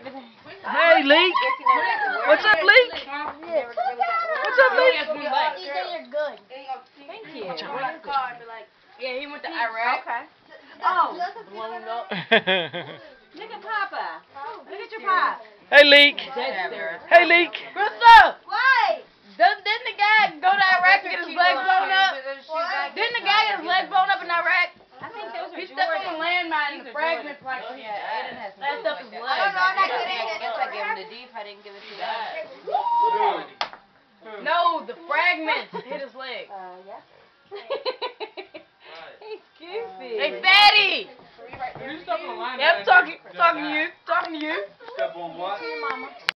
Hey, Leek. What's up, Leek? What's up, Leek? You're good. Thank you. Yeah, he went to Iraq. Okay. Oh, blown up. Look at Papa. Look at your pop. Hey, Leek. Hey, Leek. Crystal! Why? Didn't the guy go to Iraq and get his leg blown up? Didn't the guy get his leg blown up in Iraq? I think those are He stepped on a landmine and the fragments like that stuff is leg. I don't know, I'm not good at I it. guess I gave him the deep. I didn't give it to that. No, the fragments hit his leg. Yeah. He's goofy. Hey, fatty! You step on the line. Yeah, I'm talking to you. Talking to you. Step on what?